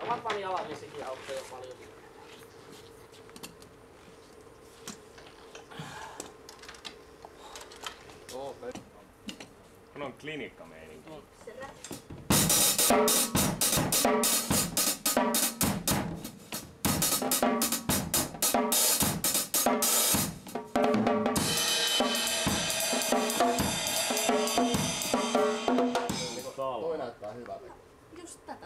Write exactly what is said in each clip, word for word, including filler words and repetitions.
Japani alavesikin auttaa jo paljon. Oo, kun on klinikkameininki. Toi näyttää hyvältä. Just tätä.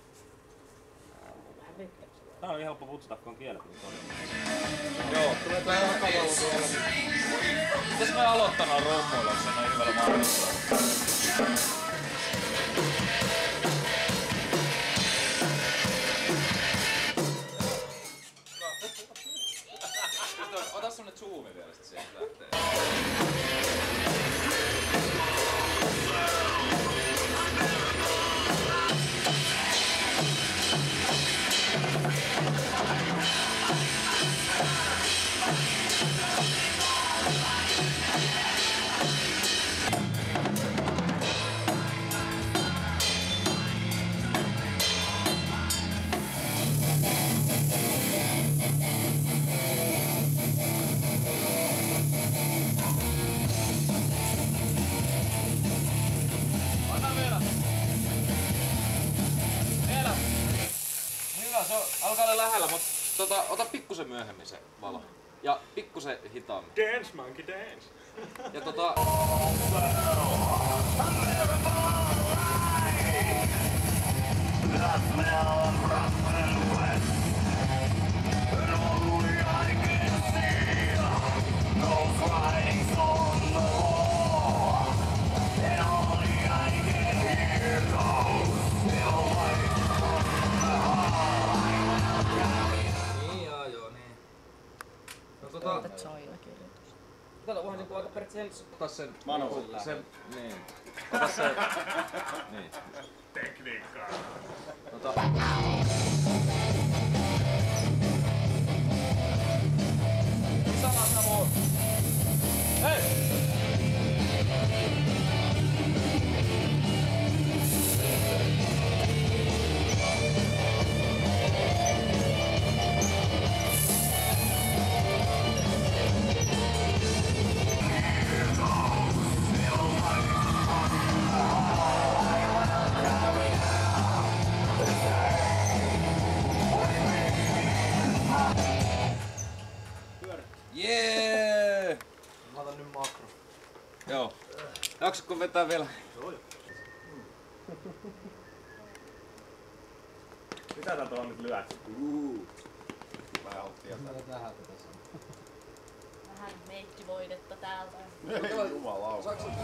Tää on niin helppo putsata, kun on kielletty. Joo, tulee tää takavalla vielä. Mitäs mä aloittanut rummuilla, kun se on noin hyvällä mahdollista? Ota semmonen zoomi vielä, sit sieltä lähtee. Se on, alkaa olla lähellä, mutta tota, ota pikkusen myöhemmin se valo. Ja pikkusen hitaammin. Dance monkey dance! Ja tota... Ota China-kirjoitus. Kato, voihan niinku aika periaatteessa Ota sen... Manuella. Sen... Niin. Ota sen... Niin. Tekniikkaa. Ota... Sama Samu! Hei! Jee! Mä otan nyt makro. Joo. Jaksatko vetää vielä? Joo joo. Mitä sä tuohon nyt lyöt? Uuu. Mä auttiin jätää. Vähän meikkivoidetta täältä. Jumalauta. Saaks sä...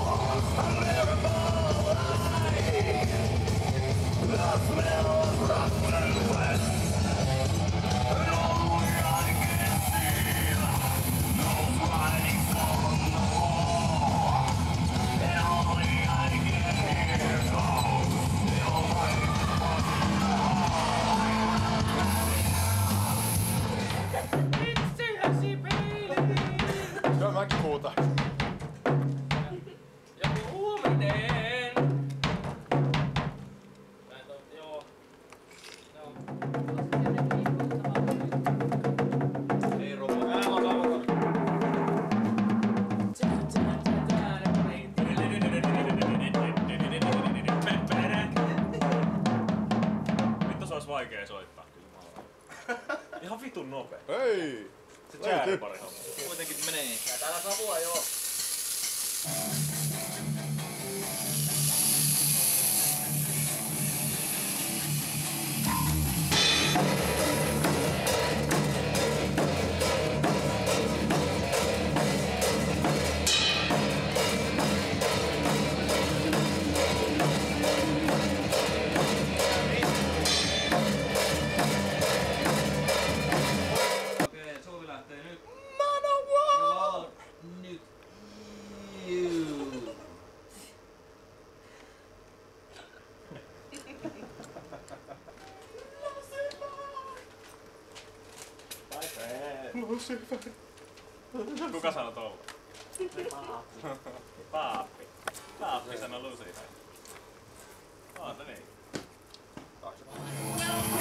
Joo, mäkin huutan. Ja huominen! Mä en toi, joo. Joo. Ei robo. Mä oon sama. Vittu se ois vaikee soittaa kyllä. Ihan vitun nopea. Hei! Se jäädepari homma. Kuitenkin menee. Ja täällä savua joo. Okei, Suvi lähtee nyt. Manowar! Nyt. Juu. Kuka sanoi toulla? Paappi. Paappi sanoi Lucifer. Oota niin. Taaksepäin.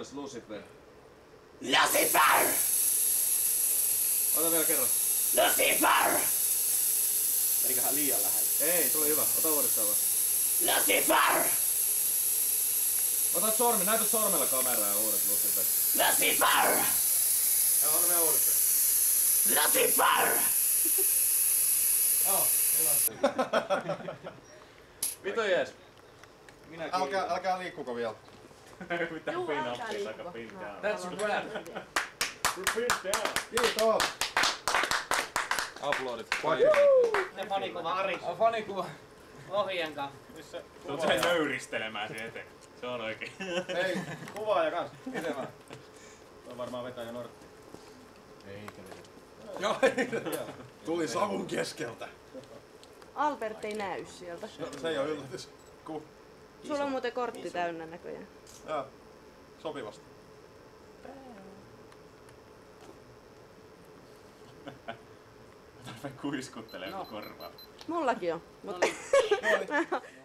vuodessa Lucifer. Lucifer! Ota vielä kerran. Lucifer! Meniköhän liian lähellä? Ei, tuli hyvä. Ota uudestaan vaan. Lucifer! Ota sormi, näytä sormella kameraa ja uudet Lucifer. Lucifer! Ja ota vielä uudestaan. Lucifer! Joo, hyvä. Vitu jees. Minäkin. Älkää, älkää liikkuko vielä. Mitä Juu, älkää pin-uppi, liikkua. aika pin down. That's a wrap. Pin down. Kiitos! Uploadit. Ne fanikuva Ari. On fanikuva. Ohjien kanssa. Missä? Tuut sen nöyristelemään sen eteen. Se on oikein. Hei, Kuvaaja kans. Miten mä? Toi varmaan vetää jo nortti. joo, tuli savun keskeltä. Albert ei näy sieltä. No, se ei oo yllätys. Ku? Sulla on muuten kortti täynnä näköjään. Joo, sopivasti. Tarve kuiskuttelee no. korvaa. Mullakin on. Mut... No niin.